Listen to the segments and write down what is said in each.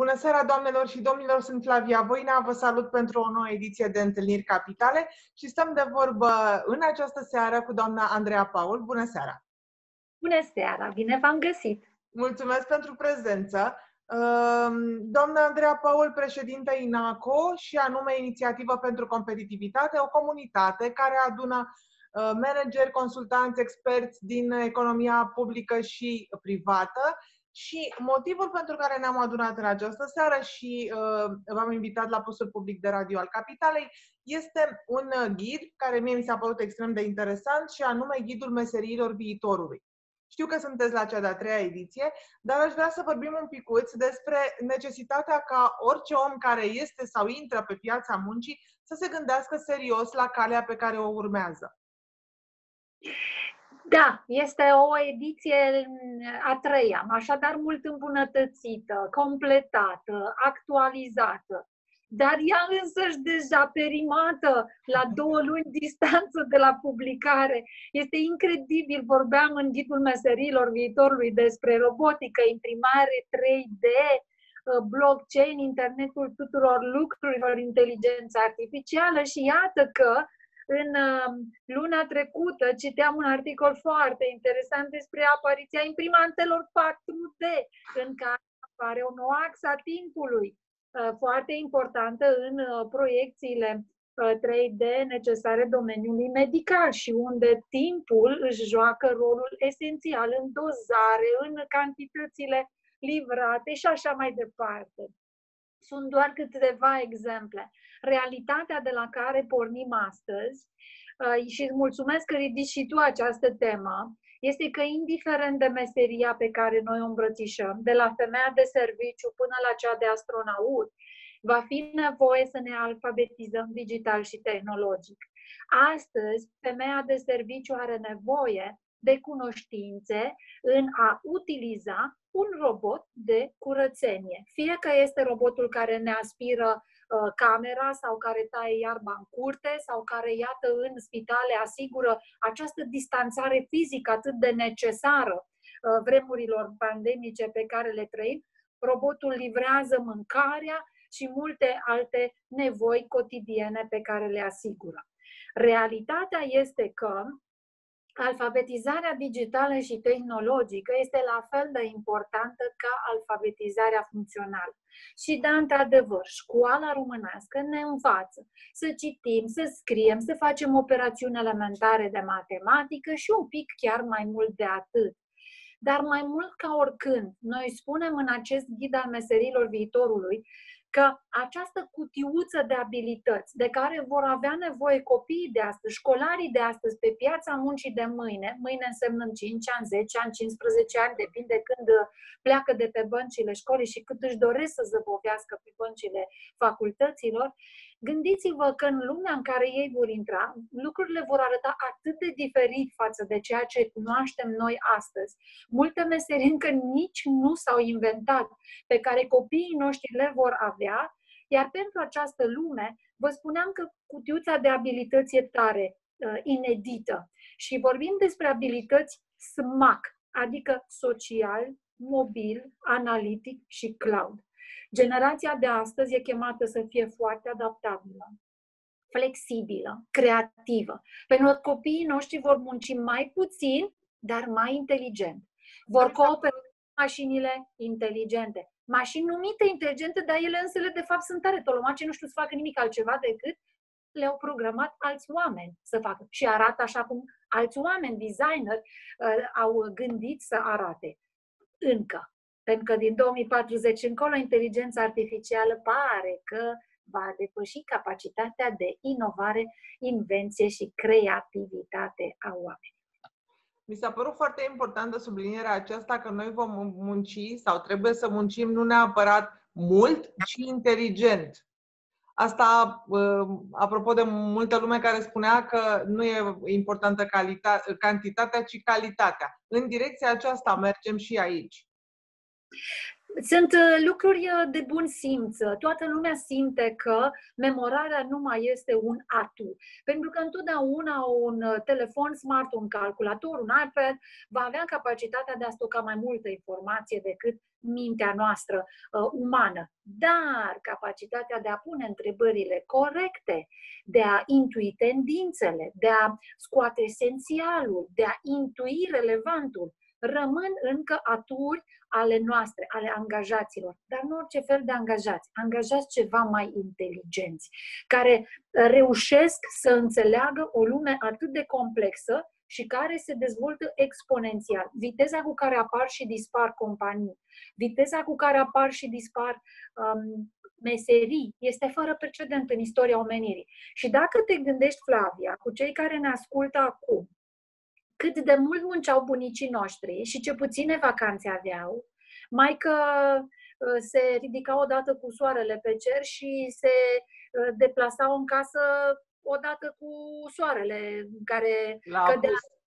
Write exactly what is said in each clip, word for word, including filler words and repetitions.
Bună seara, doamnelor și domnilor, sunt Flavia Voina, vă salut pentru o nouă ediție de Întâlniri Capitale și stăm de vorbă în această seară cu doamna Andreea Paul. Bună seara! Bună seara, bine v-am găsit! Mulțumesc pentru prezență! Doamna Andreea Paul, președintă INACO și anume Inițiativă pentru Competitivitate, o comunitate care adună manageri, consultanți, experți din economia publică și privată. Și motivul pentru care ne-am adunat în această seară și uh, v-am invitat la postul public de radio al Capitalei este un ghid care mie mi s-a părut extrem de interesant și anume Ghidul Meseriilor Viitorului. Știu că sunteți la cea de-a treia ediție, dar aș vrea să vorbim un picuț despre necesitatea ca orice om care este sau intră pe piața muncii să se gândească serios la calea pe care o urmează. Da, este o ediție a treia, așadar mult îmbunătățită, completată, actualizată, dar ea însăși deja perimată la două luni distanță de la publicare. Este incredibil, vorbeam în Ghidul Meseriilor Viitorului despre robotică, imprimare trei D, blockchain, internetul tuturor lucrurilor, inteligența artificială și iată că în luna trecută citeam un articol foarte interesant despre apariția imprimantelor patru D, în care apare o nouă axă a timpului, foarte importantă în proiecțiile trei D necesare domeniului medical și unde timpul își joacă rolul esențial în dozare, în cantitățile livrate și așa mai departe. Sunt doar câteva exemple. Realitatea de la care pornim astăzi, și îți mulțumesc că ridici și tu această temă, este că indiferent de meseria pe care noi o îmbrățișăm, de la femeia de serviciu până la cea de astronaut, va fi nevoie să ne alfabetizăm digital și tehnologic. Astăzi, femeia de serviciu are nevoie de cunoștințe în a utiliza un robot de curățenie. Fie că este robotul care ne aspiră uh, camera sau care taie iarba în curte sau care, iată, în spitale asigură această distanțare fizică atât de necesară uh, vremurilor pandemice pe care le trăim, robotul livrează mâncarea și multe alte nevoi cotidiene pe care le asigură. Realitatea este că alfabetizarea digitală și tehnologică este la fel de importantă ca alfabetizarea funcțională. Și da, într-adevăr, școala românească ne învață să citim, să scriem, să facem operațiuni elementare de matematică și un pic chiar mai mult de atât. Dar mai mult ca oricând, noi spunem în acest ghid al meserilor viitorului că această cutiuță de abilități de care vor avea nevoie copiii de astăzi, școlarii de astăzi pe piața muncii de mâine, mâine însemnând cinci ani, zece ani, cincisprezece ani, depinde când pleacă de pe băncile școlii și cât își doresc să zăbovească pe băncile facultăților, gândiți-vă că în lumea în care ei vor intra, lucrurile vor arăta atât de diferit față de ceea ce cunoaștem noi astăzi. Multe meserii încă nici nu s-au inventat, pe care copiii noștri le vor avea, iar pentru această lume, vă spuneam că cutiuța de abilități e tare, uh, inedită. Și vorbim despre abilități S M A C, adică social, mobil, analitic și cloud. Generația de astăzi e chemată să fie foarte adaptabilă, flexibilă, creativă. Pentru că copiii noștri vor munci mai puțin, dar mai inteligent. Vor coopera cu mașinile inteligente. Mașini numite inteligente, dar ele însele de fapt sunt tare tolomace, nu știu să facă nimic altceva decât le-au programat alți oameni să facă. Și arată așa cum alți oameni, designeri, au gândit să arate. Încă. Pentru că din două mii patruzeci încolo, inteligența artificială pare că va depăși capacitatea de inovare, invenție și creativitate a oamenilor. Mi s-a părut foarte importantă sublinierea aceasta că noi vom munci sau trebuie să muncim nu neapărat mult, ci inteligent. Asta, apropo de multă lume care spunea că nu e importantă calitatea, cantitatea, ci calitatea. În direcția aceasta mergem și aici. Sunt lucruri de bun simț. Toată lumea simte că memorarea nu mai este un atu. Pentru că întotdeauna un telefon smart, un calculator, un iPad va avea capacitatea de a stoca mai multă informație decât mintea noastră uh, umană. Dar capacitatea de a pune întrebările corecte, de a intui tendințele, de a scoate esențialul, de a intui relevantul, rămân încă aturi ale noastre, ale angajaților, dar nu orice fel de angajați, angajați ceva mai inteligenți, care reușesc să înțeleagă o lume atât de complexă și care se dezvoltă exponențial. Viteza cu care apar și dispar companii, viteza cu care apar și dispar um, meserii, este fără precedent în istoria omenirii. Și dacă te gândești, Flavia, cu cei care ne ascultă acum, cât de mult munceau bunicii noștri și ce puține vacanțe aveau, mai că se ridicau odată cu soarele pe cer și se deplasau în casă odată cu soarele care cădea,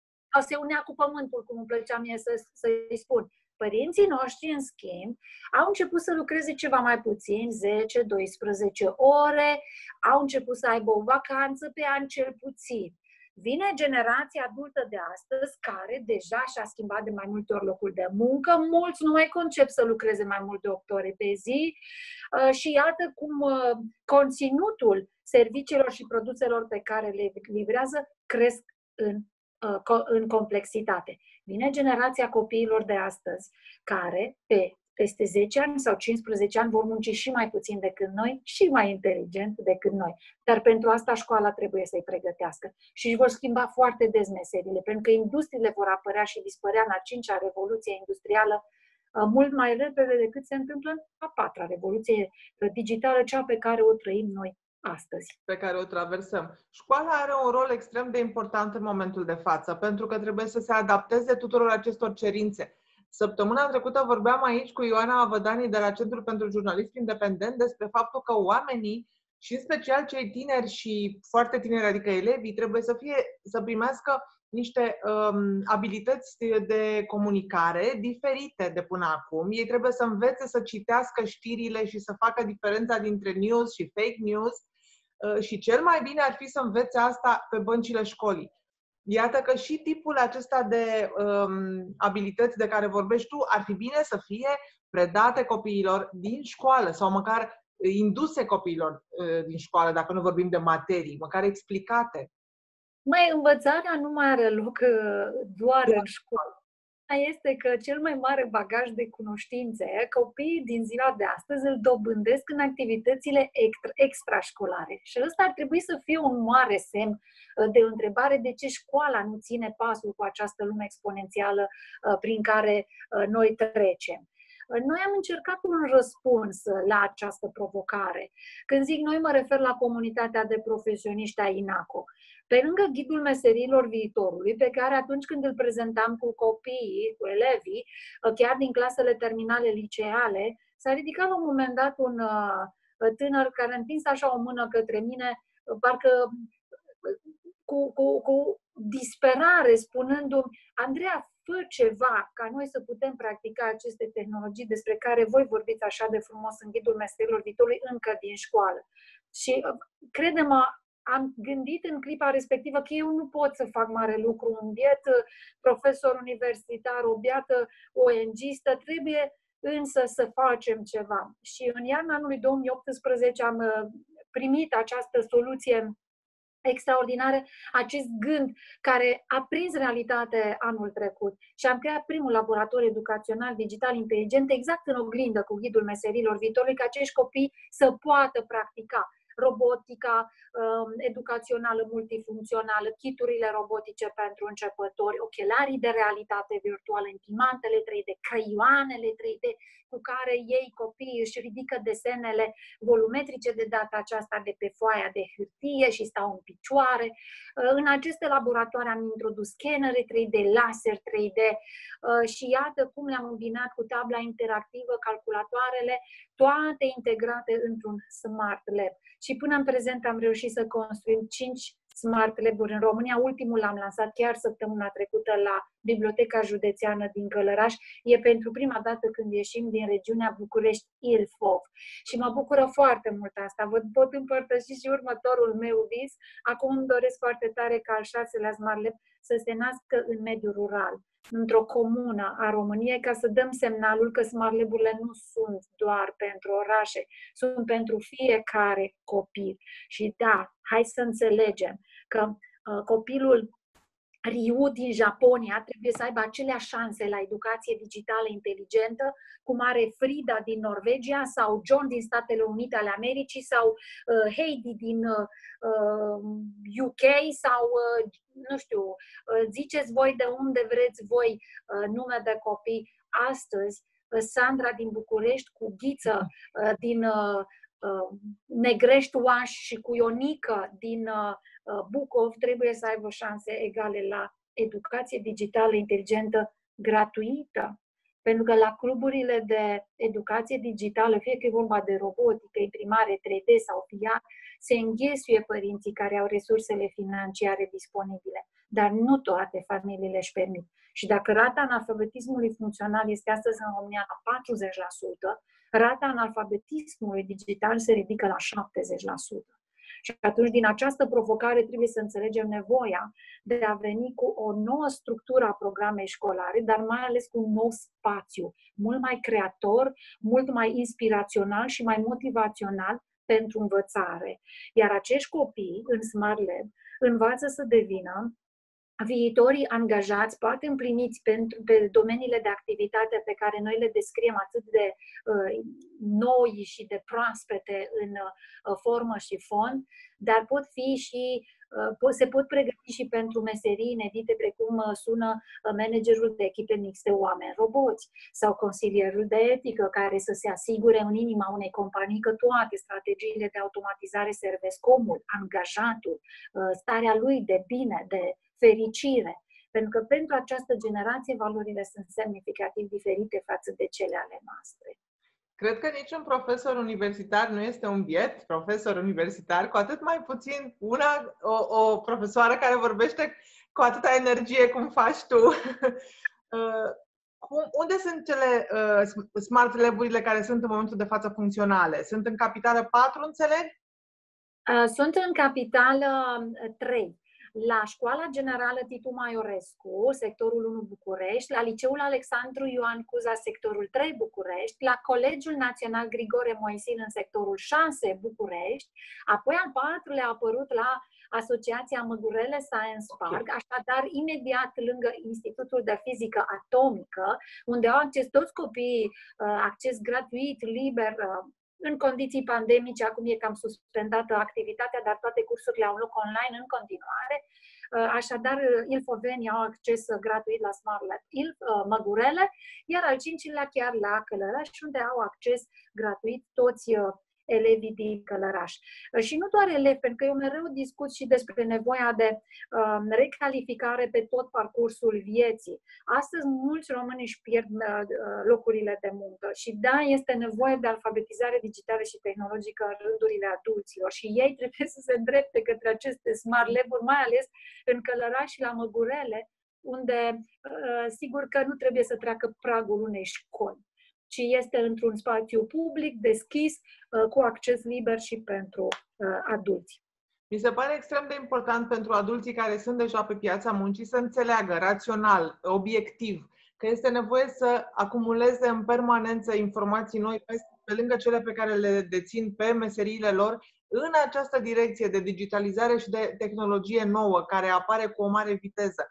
se unea cu pământul, cum îmi plăcea mie să, să-i spun. Părinții noștri, în schimb, au început să lucreze ceva mai puțin, zece doisprezece ore, au început să aibă o vacanță pe an cel puțin. Vine generația adultă de astăzi, care deja și-a schimbat de mai multe ori locul de muncă, mulți nu mai concep să lucreze mai mult de opt ore pe zi și iată cum conținutul serviciilor și produselor pe care le livrează cresc în, în complexitate. Vine generația copiilor de astăzi, care pe peste zece ani sau cincisprezece ani vor munci și mai puțin decât noi și mai inteligent decât noi. Dar pentru asta școala trebuie să-i pregătească. Și își vor schimba foarte des meserile, pentru că industriile vor apărea și dispărea în a cincea revoluție industrială mult mai repede decât se întâmplă în a patra revoluție digitală, cea pe care o trăim noi astăzi. Pe care o traversăm. Școala are un rol extrem de important în momentul de față, pentru că trebuie să se adapteze tuturor acestor cerințe. Săptămâna trecută vorbeam aici cu Ioana Avădani de la Centrul pentru Jurnalism Independent despre faptul că oamenii, și în special cei tineri și foarte tineri, adică elevii, trebuie să, fie, să primească niște um, abilități de comunicare diferite de până acum. Ei trebuie să învețe să citească știrile și să facă diferența dintre news și fake news uh, și cel mai bine ar fi să învețe asta pe băncile școlii. Iată că și tipul acesta de um, abilități de care vorbești tu ar fi bine să fie predate copiilor din școală sau măcar induse copiilor uh, din școală, dacă nu vorbim de materii, măcar explicate. Mai învățarea nu mai are loc uh, doar da. în școală. Este că cel mai mare bagaj de cunoștințe copiii din ziua de astăzi îl dobândesc în activitățile extra, extrașcolare. Și ăsta ar trebui să fie un mare semn de întrebare de ce școala nu ține pasul cu această lume exponențială prin care noi trecem. Noi am încercat un răspuns la această provocare. Când zic noi, mă refer la comunitatea de profesioniști a INACO. Pe lângă ghidul meserilor viitorului, pe care atunci când îl prezentam cu copiii, cu elevii, chiar din clasele terminale liceale, s-a ridicat la un moment dat un tânăr care a întins așa o mână către mine, parcă cu, cu, cu disperare, spunându-mi: Andreea, fă ceva ca noi să putem practica aceste tehnologii despre care voi vorbiți așa de frumos în ghidul meserilor viitorului încă din școală. Și crede-mă, am gândit în clipa respectivă că eu nu pot să fac mare lucru, un biet profesor universitar, o biată O N G-istă, trebuie însă să facem ceva. Și în iarna anului două mii optsprezece am primit această soluție extraordinară, acest gând care a prins realitate anul trecut și am creat primul laborator educațional digital inteligent exact în oglindă cu ghidul meserilor viitorului, ca acești copii să poată practica robotica educațională multifuncțională, kiturile robotice pentru începători, ochelarii de realitate virtuală, imprimantele trei D, creioanele trei D cu care ei, copiii, își ridică desenele volumetrice de data aceasta de pe foaia de hârtie și stau în picioare. În aceste laboratoare am introdus scanere trei D, laser trei D și iată cum le-am îmbinat cu tabla interactivă, calculatoarele, toate integrate într-un Smart Lab. Și până în prezent am reușit să construim cinci Smart Lab-uri în România. Ultimul l-am lansat chiar săptămâna trecută la Biblioteca Județeană din Călăraș. E pentru prima dată când ieșim din regiunea București-Ilfov. Și mă bucură foarte mult asta. Vă pot împărtăși și următorul meu vis. Acum îmi doresc foarte tare ca al șaselea Smart Lab să se nască în mediul rural, într-o comună a României, ca să dăm semnalul că Smart Lab-urile nu sunt doar pentru orașe, sunt pentru fiecare copil. Și da, hai să înțelegem că uh, copilul Ryu din Japonia trebuie să aibă aceleași șanse la educație digitală inteligentă cum are Frida din Norvegia sau John din Statele Unite ale Americii sau uh, Heidi din uh, U K sau, uh, nu știu, uh, ziceți voi de unde vreți voi uh, nume de copii. Astăzi, uh, Sandra din București cu Ghiță uh, din uh, uh, Negrești Oaș și cu Ionica din uh, Bucov trebuie să aibă șanse egale la educație digitală inteligentă gratuită. Pentru că la cluburile de educație digitală, fie că e vorba de robotică, imprimare trei D sau V R, se înghesuie părinții care au resursele financiare disponibile. Dar nu toate familiile își permit. Și dacă rata analfabetismului funcțional este astăzi în România la patruzeci la sută, rata analfabetismului digital se ridică la șaptezeci la sută. Și atunci, din această provocare, trebuie să înțelegem nevoia de a veni cu o nouă structură a programei școlare, dar mai ales cu un nou spațiu, mult mai creator, mult mai inspirațional și mai motivațional pentru învățare. Iar acești copii, în Smart Lab, învață să devină viitorii angajați, poate împliniți pentru, pe domeniile de activitate pe care noi le descriem atât de uh, noi și de proaspete în uh, formă și fond, dar pot fi și, uh, pot, se pot pregăti și pentru meserii inedite, precum uh, sună uh, managerul de echipe mixte oameni-roboți sau consilierul de etică, care să se asigure în inima unei companii că toate strategiile de automatizare servesc omul, angajatul, uh, starea lui de bine, de fericire. Pentru că pentru această generație valorile sunt semnificativ diferite față de cele ale noastre. Cred că niciun profesor universitar nu este un biet profesor universitar, cu atât mai puțin una, o, o profesoară care vorbește cu atâta energie cum faci tu. Cum, unde sunt cele uh, Smart Lab-urile care sunt în momentul de față funcționale? Sunt în Capitală patru, înțeleg? Uh, sunt în Capitală trei. La Școala Generală Titu Maiorescu, sectorul unu București, la Liceul Alexandru Ioan Cuza, sectorul trei București, la Colegiul Național Grigore Moisil în sectorul șase București, apoi al patrulea a apărut la Asociația Măgurele Science Park, așadar imediat lângă Institutul de Fizică Atomică, unde au acces toți copiii, acces gratuit, liber, în condiții pandemice. Acum e cam suspendată activitatea, dar toate cursurile au loc online în continuare. Așadar, ilfovenii au acces gratuit la Smart Lab Ilf, Măgurele, iar al cincilea chiar la Călăraș, unde au acces gratuit toți elevii din Călăraș. Și nu doar elevi, pentru că eu mereu discut și despre nevoia de uh, recalificare pe tot parcursul vieții. Astăzi mulți români își pierd uh, locurile de muncă și da, este nevoie de alfabetizare digitală și tehnologică în rândurile adulților și ei trebuie să se îndrepte către aceste Smart Lab-uri, mai ales în Călăraș și la Măgurele, unde uh, sigur că nu trebuie să treacă pragul unei școli, ci este într-un spațiu public, deschis, cu acces liber și pentru adulți. Mi se pare extrem de important pentru adulții care sunt deja pe piața muncii să înțeleagă rațional, obiectiv, că este nevoie să acumuleze în permanență informații noi pe, pe lângă cele pe care le dețin pe meseriile lor, în această direcție de digitalizare și de tehnologie nouă care apare cu o mare viteză.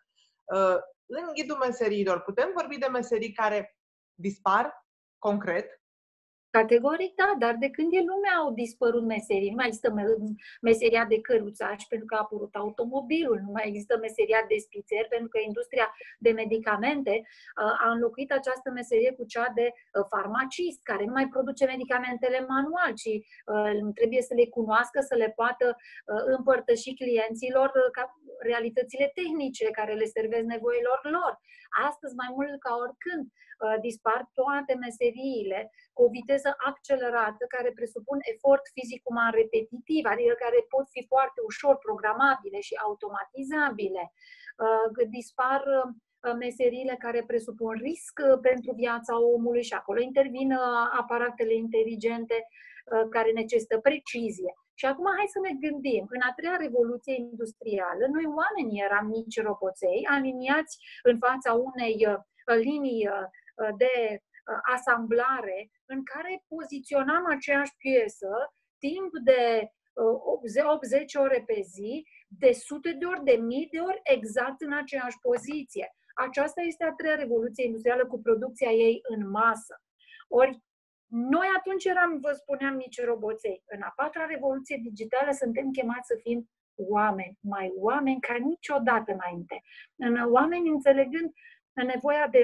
În ghidul meseriilor, putem vorbi de meserii care dispar concret? Categoric, da, dar de când e lumea au dispărut meserii. Nu mai există meseria de căruțaș pentru că a apărut automobilul, nu mai există meseria de spițer pentru că industria de medicamente uh, a înlocuit această meserie cu cea de uh, farmacist, care nu mai produce medicamentele manual, ci uh, trebuie să le cunoască, să le poată uh, împărtăși clienților uh, ca realitățile tehnice care le servesc nevoilor lor. Astăzi, mai mult ca oricând, uh, dispar toate meseriile cu o viteză accelerată, care presupun efort fizic uman repetitiv, adică care pot fi foarte ușor programabile și automatizabile. Dispar meseriile care presupun risc pentru viața omului și acolo intervin aparatele inteligente care necesită precizie. Și acum hai să ne gândim, în a treia revoluție industrială, noi oamenii eram mici roboței, aliniați în fața unei linii de asamblare în care poziționam aceeași piesă timp de optzeci ore pe zi, de sute de ori, de mii de ori, exact în aceeași poziție. Aceasta este a treia revoluție industrială cu producția ei în masă. Ori noi atunci eram, vă spuneam, mici roboței. În a patra revoluție digitală suntem chemați să fim oameni, mai oameni ca niciodată înainte. În oameni înțelegând nevoia de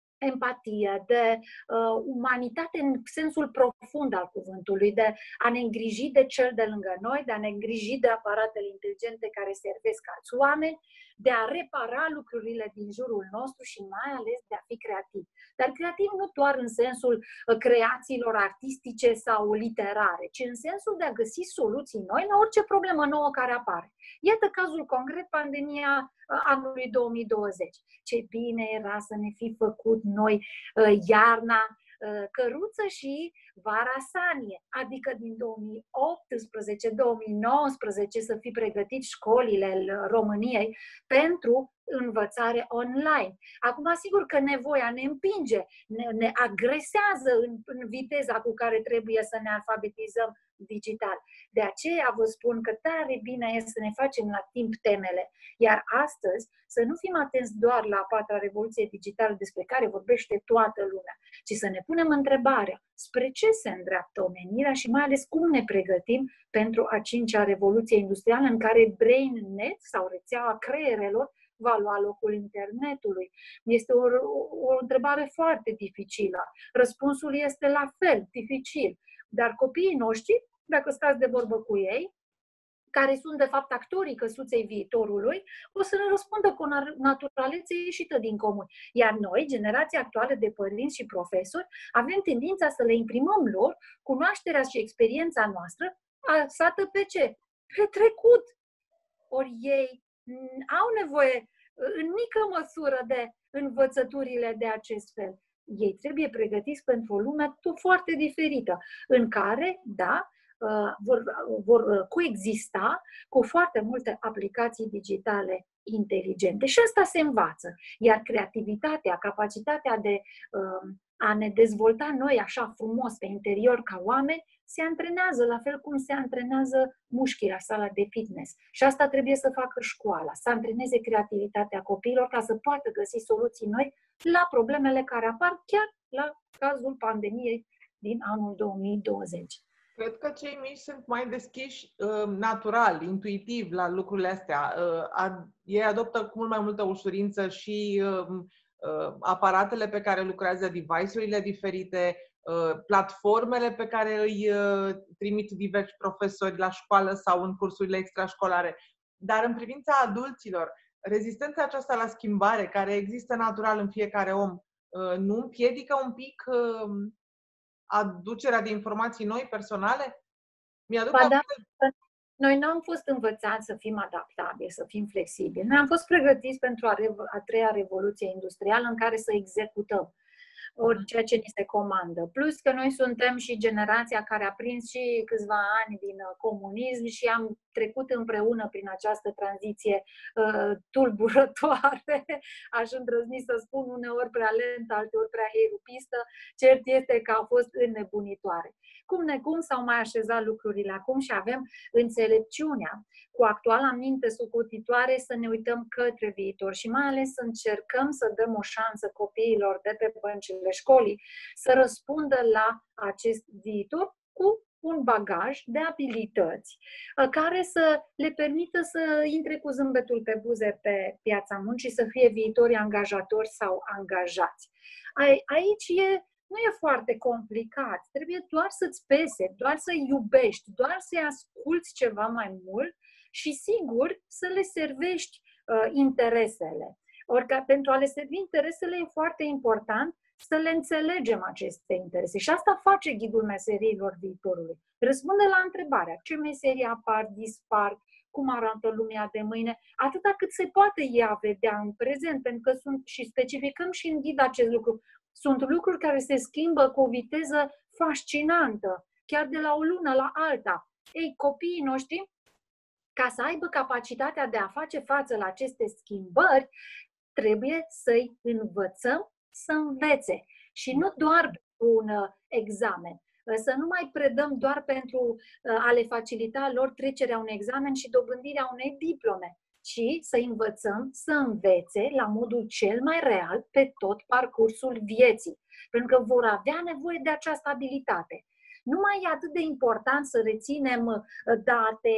empatie, de uh, umanitate în sensul profund al cuvântului, de a ne îngriji de cel de lângă noi, de a ne îngriji de aparatele inteligente care servesc alți oameni, de a repara lucrurile din jurul nostru și mai ales de a fi creativ. Dar creativ nu doar în sensul uh, creațiilor artistice sau literare, ci în sensul de a găsi soluții noi la orice problemă nouă care apare. Iată cazul concret, pandemia uh, anului două mii douăzeci. Ce bine era să ne fi făcut noi uh, iarna uh, căruță și vara sanie, adică din două mii optsprezece două mii nouăsprezece să fi pregătit școlile României pentru învățare online. Acum, sigur că nevoia ne împinge, ne, ne agresează în, în viteza cu care trebuie să ne alfabetizăm digital. De aceea vă spun că tare bine este să ne facem la timp temele. Iar astăzi să nu fim atenți doar la a patra revoluție digitală despre care vorbește toată lumea, ci să ne punem întrebarea spre ce se îndreaptă omenirea și mai ales cum ne pregătim pentru a cincea revoluție industrială în care BrainNet sau rețeaua creierelor va lua locul internetului. Este o, o, o întrebare foarte dificilă. Răspunsul este la fel, dificil. Dar copiii noștri, dacă stați de vorbă cu ei, care sunt de fapt actorii căsuței viitorului, o să ne răspundă cu o naturalețe ieșită din comun. Iar noi, generația actuală de părinți și profesori, avem tendința să le imprimăm lor cunoașterea și experiența noastră axată pe ce? Pe trecut. Ori ei au nevoie în mică măsură de învățăturile de acest fel. Ei trebuie pregătiți pentru o lume foarte diferită, în care, da, vor, vor coexista cu foarte multe aplicații digitale inteligente. Și asta se învață. Iar creativitatea, capacitatea de a ne dezvolta noi așa frumos pe interior ca oameni, se antrenează la fel cum se antrenează mușchii la sala de fitness. Și asta trebuie să facă școala, să antreneze creativitatea copiilor ca să poată găsi soluții noi la problemele care apar chiar la cazul pandemiei din anul două mii douăzeci. Cred că cei mici sunt mai deschiși uh, natural, intuitiv la lucrurile astea. Uh, ad, ei adoptă cu mult mai multă ușurință și uh, uh, aparatele pe care lucrează, device-urile diferite, uh, platformele pe care îi uh, trimit diversi profesori la școală sau în cursurile extrașcolare. Dar în privința adulților, rezistența aceasta la schimbare, care există natural în fiecare om, uh, nu împiedică un pic uh, aducerea de informații noi, personale? Mi-aduc ba da, de... Noi nu am fost învățați să fim adaptabili, să fim flexibili. Noi am fost pregătiți pentru a, a treia revoluție industrială în care să executăm ori ceea ce ni se comandă. Plus că noi suntem și generația care a prins și câțiva ani din comunism și am trecut împreună prin această tranziție uh, tulburătoare, aș îndrăzni să spun, uneori prea lentă, alteori prea erupistă. Cert este că a fost înnebunitoare. Cum necum s-au mai așezat lucrurile acum și avem înțelepciunea cu actuala minte socotitoare să ne uităm către viitor și mai ales să încercăm să dăm o șansă copiilor de pe băncile școlii să răspundă la acest viitor cu un bagaj de abilități care să le permită să intre cu zâmbetul pe buze pe piața muncii, să fie viitorii angajatori sau angajați. Aici e Nu e foarte complicat, trebuie doar să-ți pese, doar să-i iubești, doar să-i asculți ceva mai mult și, sigur, să le servești uh, interesele. Ori că pentru a le servi interesele e foarte important să le înțelegem aceste interese. Și asta face ghidul meseriilor viitorului. Răspunde la întrebarea ce meserii apar, dispar, cum arată lumea de mâine, atâta cât se poate ea vedea în prezent, pentru că sunt, și specificăm și în ghid acest lucru, sunt lucruri care se schimbă cu o viteză fascinantă, chiar de la o lună la alta. Ei, copiii noștri, ca să aibă capacitatea de a face față la aceste schimbări, trebuie să-i învățăm să învețe. Și nu doar pentru un examen. Să nu mai predăm doar pentru a le facilita lor trecerea unui examen și dobândirea unei diplome, ci să învățăm să învețe la modul cel mai real pe tot parcursul vieții. Pentru că vor avea nevoie de această abilitate. Nu mai e atât de important să reținem date,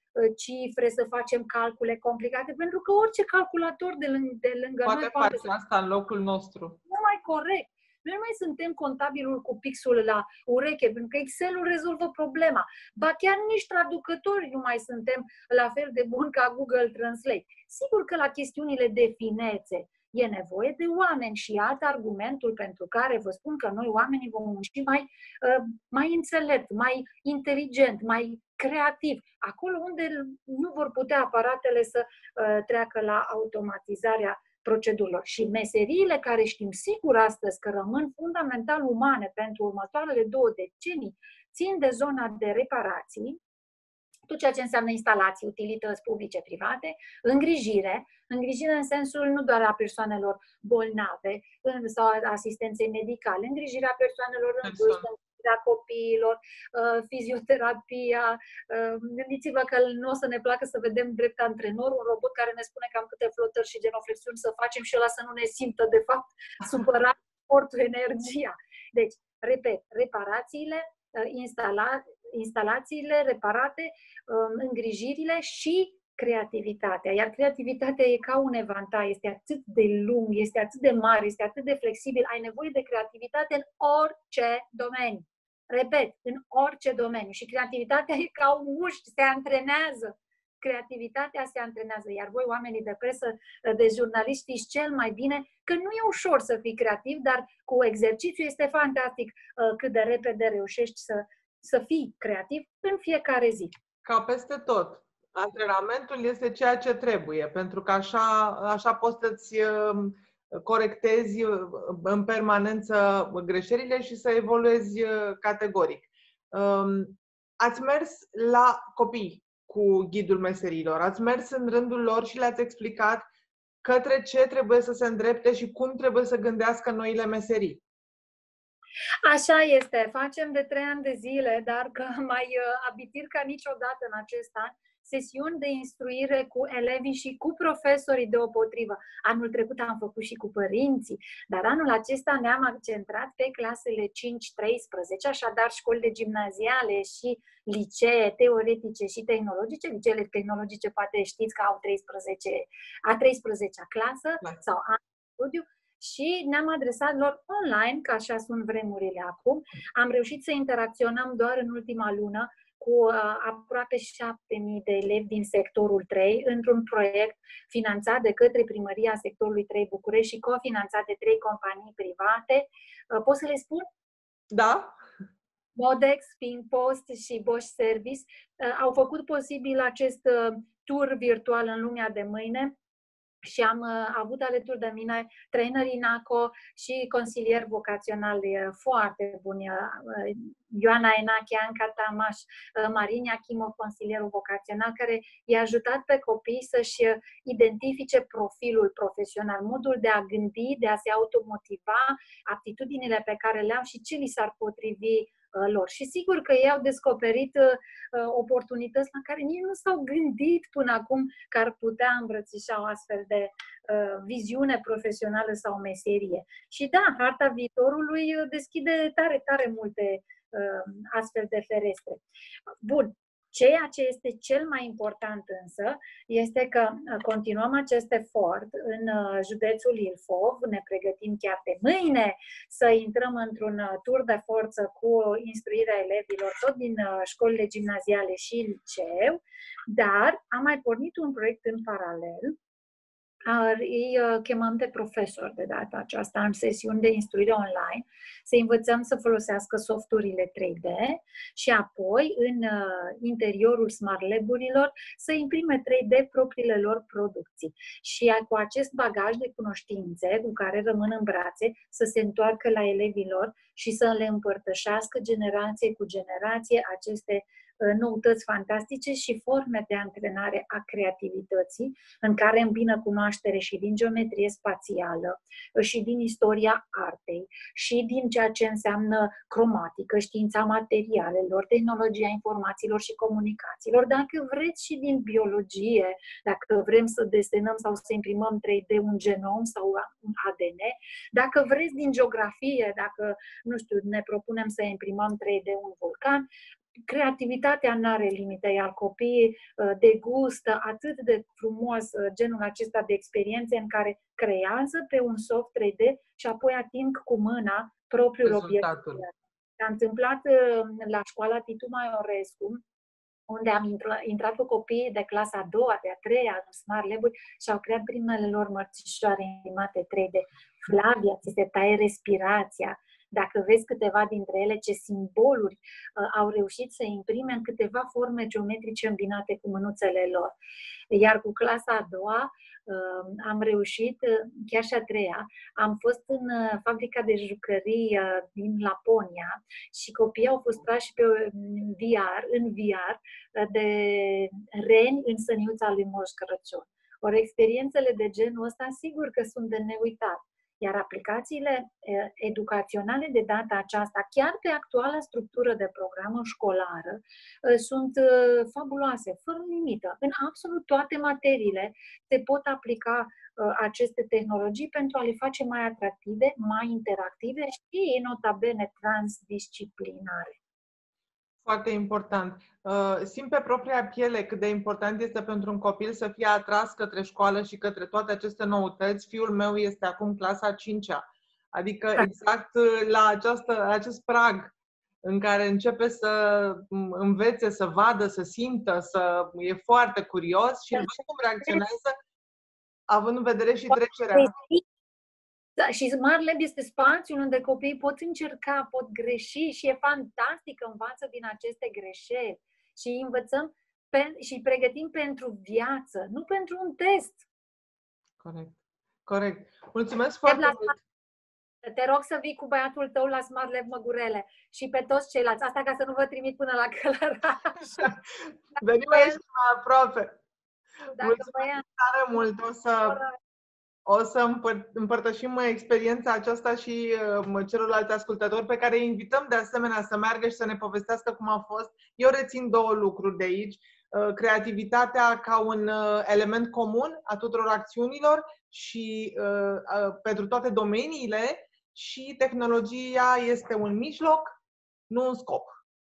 cifre, să facem calcule complicate, pentru că orice calculator de lângă, de lângă poate noi poate face asta în locul nostru. Nu mai corect. Noi nu mai suntem contabilul cu pixul la ureche, pentru că Excel-ul rezolvă problema. Ba chiar nici traducători nu mai suntem la fel de buni ca Google Translate. Sigur că la chestiunile de finețe e nevoie de oameni și iată argumentul pentru care vă spun că noi oamenii vom munci mai, mai înțelept, mai inteligent, mai creativ, acolo unde nu vor putea aparatele să treacă la automatizarea procedurilor. Și meseriile care știm sigur astăzi că rămân fundamental umane pentru următoarele două decenii țin de zona de reparații, tot ceea ce înseamnă instalații, utilități publice, private, îngrijire, îngrijire în sensul nu doar a persoanelor bolnave sau a asistenței medicale, îngrijirea persoanelor în vârstă, îngrijirea copiilor, fizioterapia. Gândiți-vă că nu o să ne placă să vedem drept antrenor un robot care ne spune cam câte flotări și genoflexiuni să facem și ăla să nu ne simtă, de fapt, supărat, sportul, energia. Deci, repet, reparațiile, instala instalațiile reparate, îngrijirile și creativitatea. Iar creativitatea e ca un evantai, este atât de lung, este atât de mare, este atât de flexibil. Ai nevoie de creativitate în orice domeniu. Repet, în orice domeniu. Și creativitatea e ca un mușchi, se antrenează. Creativitatea se antrenează. Iar voi, oamenii de presă, de jurnaliști, știți cel mai bine că nu e ușor să fii creativ, dar cu exercițiu este fantastic cât de repede reușești să să fii creativ în fiecare zi. Ca peste tot. Antrenamentul este ceea ce trebuie, pentru că așa, așa poți să-ți corectezi în permanență greșelile și să evoluezi categoric. Ați mers la copii cu ghidul meserilor, ați mers în rândul lor și le-ați explicat către ce trebuie să se îndrepte și cum trebuie să gândească noile meserii. Așa este, facem de trei ani de zile, dar că mai abitir ca niciodată în acest an, sesiuni de instruire cu elevii și cu profesorii deopotrivă. Anul trecut am făcut și cu părinții, dar anul acesta ne-am accentrat pe clasele cinci treisprezece, așadar școlile gimnaziale și licee teoretice și tehnologice. Liceele tehnologice poate știți că au treisprezece, a treisprezecea clasă sau an de studiu. Și ne-am adresat lor online, că așa sunt vremurile acum. Am reușit să interacționăm doar în ultima lună cu uh, aproape șapte mii de elevi din sectorul trei într-un proiect finanțat de către Primăria Sectorului trei București și cofinanțat de trei companii private. Uh, pot să le spun? Da. Modex, Finpost și Bosch Service uh, au făcut posibil acest uh, tur virtual în lumea de mâine. Și am uh, avut alături de mine traineri NACO și consilieri vocaționali foarte buni. Uh, Ioana Enache, Anca Tamaș, uh, Marin Achimov, consilierul vocațional, care i-a ajutat pe copii să-și identifice profilul profesional, modul de a gândi, de a se automotiva, aptitudinile pe care le au și ce li s-ar potrivi lor. Și sigur că ei au descoperit uh, oportunități la care nici nu s-au gândit până acum că ar putea îmbrățișa o astfel de uh, viziune profesională sau meserie. Și da, harta viitorului deschide tare, tare multe uh, astfel de ferestre. Bun. Ceea ce este cel mai important însă este că continuăm acest efort în județul Ilfov, ne pregătim chiar de mâine să intrăm într-un tur de forță cu instruirea elevilor tot din școlile gimnaziale și liceu, dar am mai pornit un proiect în paralel îi chemăm pe profesori de data aceasta în sesiuni de instruire online, să învățăm să folosească softurile trei D și apoi în interiorul Smart Lab-urilor să imprime trei D propriile lor producții. Și cu acest bagaj de cunoștințe cu care rămân în brațe să se întoarcă la elevii lor și să le împărtășească generație cu generație aceste noutăți fantastice și forme de antrenare a creativității, în care îmbină cunoaștere și din geometrie spațială, și din istoria artei, și din ceea ce înseamnă cromatică, știința materialelor, tehnologia informațiilor și comunicațiilor, dacă vreți și din biologie, dacă vrem să desenăm sau să imprimăm trei D un genom sau un A D N, dacă vreți din geografie, dacă, nu știu, ne propunem să imprimăm trei D un vulcan. Creativitatea nu are limite, iar copiii degustă atât de frumos genul acesta de experiențe în care creează pe un soft trei D și apoi ating cu mâna propriul obiect. S-a întâmplat la școala Titu Maiorescu, unde am intrat cu copiii de clasa a doua, de a treia, în Smart Lab-uri și au creat primele lor mărțișoare animate trei D. Flavia, ți se taie respirația. Dacă vezi câteva dintre ele, ce simboluri uh, au reușit să imprime în câteva forme geometrice îmbinate cu mânuțele lor. Iar cu clasa a doua uh, am reușit, uh, chiar și a treia, am fost în uh, fabrica de jucării uh, din Laponia și copiii au fost trași pe V R, în V R uh, de reni în săniuța lui Moș Crăciun. Ori experiențele de genul ăsta sigur că sunt de neuitat. Iar aplicațiile educaționale de data aceasta, chiar pe actuala structură de programă școlară, sunt fabuloase, fără limită. În absolut toate materiile se pot aplica aceste tehnologii pentru a le face mai atractive, mai interactive și, nota bene, transdisciplinare. Foarte important. Simt pe propria piele cât de important este pentru un copil să fie atras către școală și către toate aceste noutăți. Fiul meu este acum clasa a cincea, adică exact la această, acest prag în care începe să învețe, să vadă, să simtă, să e foarte curios și îl văd cum reacționează, având în vedere și trecerea. Da, și Smart Lab este spațiul unde copiii pot încerca, pot greși și e fantastic că învață din aceste greșeli și îi învățăm pe, și îi pregătim pentru viață, nu pentru un test. Corect. Corect. Mulțumesc foarte la, mult. Te rog să vii cu băiatul tău la Smart Lab Măgurele și pe toți ceilalți. Asta ca să nu vă trimit până la Călăraș. Venim aici mai aproape. Dacă mulțumesc tare mult. O să... O să împăr- împărtășim experiența aceasta și uh, celorlalți ascultători pe care îi invităm de asemenea să meargă și să ne povestească cum a fost. Eu rețin două lucruri de aici. Uh, creativitatea ca un uh, element comun a tuturor acțiunilor și uh, uh, pentru toate domeniile și tehnologia este un mijloc, nu un scop.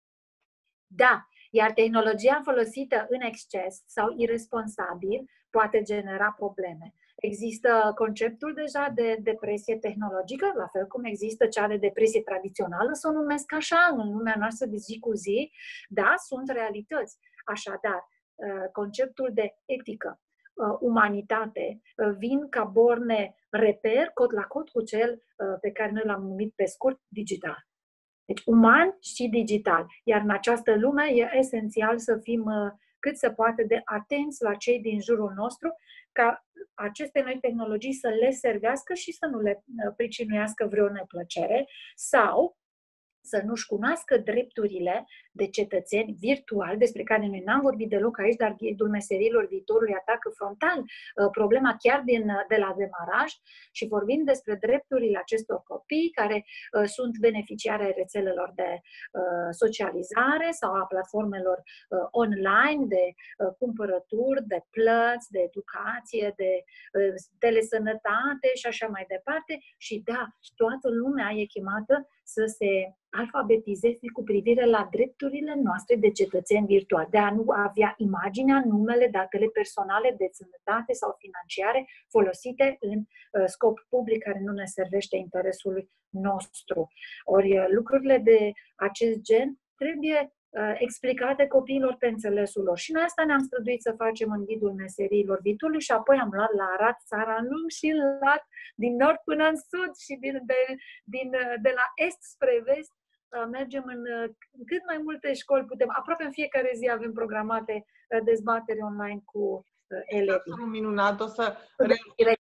Da, iar tehnologia folosită în exces sau irresponsabil poate genera probleme. Există conceptul deja de depresie tehnologică, la fel cum există cea de depresie tradițională, să o numesc așa în lumea noastră de zi cu zi. Da, sunt realități. Așadar, conceptul de etică, umanitate, vin ca borne reper, cot la cot cu cel pe care noi l-am numit pe scurt digital. Deci uman și digital. Iar în această lume e esențial să fim cât se poate de atenți la cei din jurul nostru, ca aceste noi tehnologii să le servească și să nu le pricinuiască vreo neplăcere sau să nu-și cunoască drepturile de cetățeni virtuali, despre care noi n-am vorbit deloc aici, dar ghidul meserilor viitorului atacă frontal uh, problema chiar din, de la demaraj și vorbim despre drepturile acestor copii care uh, sunt beneficiare rețelelor de uh, socializare sau a platformelor uh, online, de uh, cumpărături, de plăți, de educație, de uh, telesănătate și așa mai departe. Și da, toată lumea e chemată să se alfabetizeze cu privire la drepturile noastre de cetățeni virtuali, de a nu avea imaginea, numele, datele personale de sănătate sau financiare folosite în uh, scop public care nu ne servește interesului nostru. Ori lucrurile de acest gen trebuie explicate copiilor pe înțelesul lor. Și noi asta ne-am străduit să facem în ghidul meseriilor viitorului și apoi am luat la Arad țara în lung și în lat, din nord până în sud și din, de, din, de la est spre vest. Mergem în cât mai multe școli putem. Aproape în fiecare zi avem programate dezbateri online cu elevii. Minunat, o să, reluăm,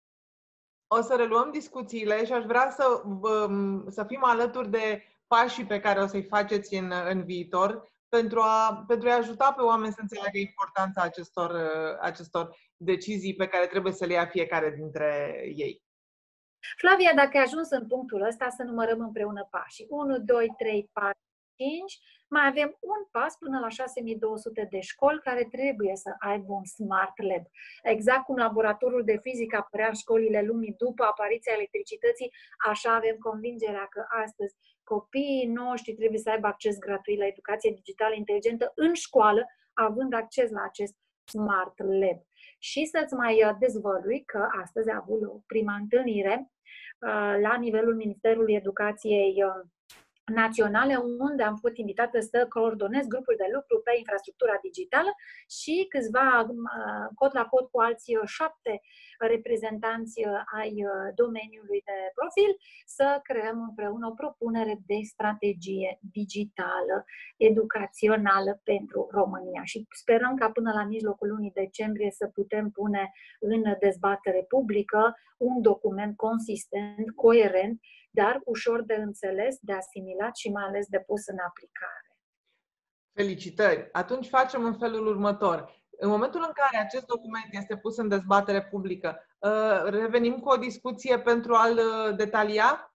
o să reluăm discuțiile și aș vrea să, să fim alături de pașii pe care o să-i faceți în, în viitor pentru a, pentru a ajuta pe oameni să înțeleagă importanța acestor, acestor decizii pe care trebuie să le ia fiecare dintre ei. Flavia, dacă ai ajuns în punctul ăsta, să numărăm împreună pașii. unu, doi, trei, patru, cinci. Mai avem un pas până la șase mii două sute de școli care trebuie să aibă un Smart Lab. Exact cum laboratorul de fizică apărea în școlile lumii după apariția electricității, așa avem convingerea că astăzi copiii noștri trebuie să aibă acces gratuit la educație digitală inteligentă în școală, având acces la acest Smart Lab. Și să-ți mai dezvălui că astăzi a avut o prima întâlnire la nivelul Ministerului Educației naționale, unde am fost invitată să coordonez grupul de lucru pe infrastructura digitală și câțiva cot la cot cu alții șapte reprezentanți ai domeniului de profil să creăm împreună o propunere de strategie digitală, educațională pentru România. Și sperăm ca până la mijlocul lunii decembrie să putem pune în dezbatere publică un document consistent, coerent, dar ușor de înțeles, de asimilat și mai ales de pus în aplicare. Felicitări! Atunci facem în felul următor. În momentul în care acest document este pus în dezbatere publică, revenim cu o discuție pentru a-l detalia?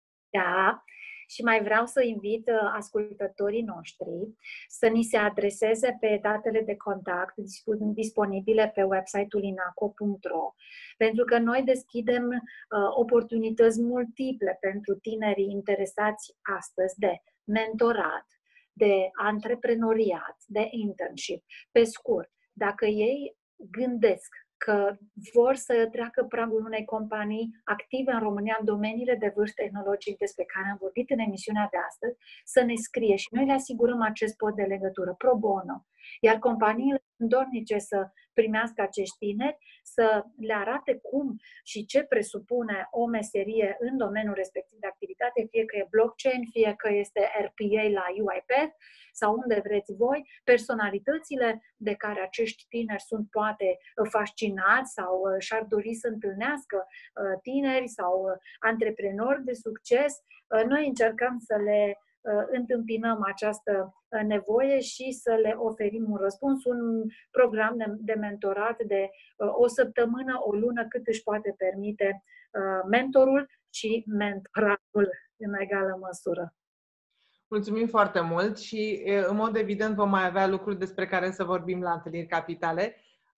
Da. Și mai vreau să invit ascultătorii noștri să ni se adreseze pe datele de contact disponibile pe website-ul inaco punct ro, pentru că noi deschidem uh, oportunități multiple pentru tinerii interesați astăzi de mentorat, de antreprenoriat, de internship. Pe scurt, dacă ei gândesc că vor să treacă pragul unei companii active în România în domeniile de vârf tehnologic despre care am vorbit în emisiunea de astăzi, să ne scrie și noi le asigurăm acest pod de legătură pro bono. Iar companiile sunt dornice să primească acești tineri, să le arate cum și ce presupune o meserie în domeniul respectiv de activitate, fie că e blockchain, fie că este R P A la UiPath sau unde vreți voi, personalitățile de care acești tineri sunt poate fascinați sau și-ar dori să întâlnească tineri sau antreprenori de succes. Noi încercăm să le întâmpinăm această nevoie și să le oferim un răspuns, un program de mentorat de o săptămână, o lună, cât își poate permite mentorul și mentoratul în egală măsură. Mulțumim foarte mult și, în mod evident, vom mai avea lucruri despre care să vorbim la Întâlniri Capitale.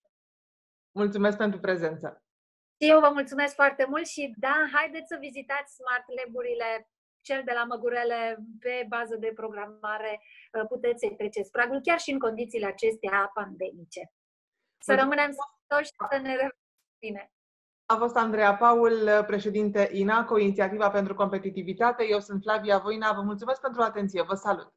Mulțumesc pentru prezență! Eu vă mulțumesc foarte mult și da, haideți să vizitați Smart Lab-urile. Cel de la Măgurele, pe bază de programare, puteți să-i treceți pragul, chiar și în condițiile acestea pandemice. Să Mulțumesc. Rămânem sănătoși și să ne revedem bine. A fost Andreea Paul, președinte INACO, Inițiativa pentru Competitivitate. Eu sunt Flavia Voina. Vă mulțumesc pentru atenție. Vă salut!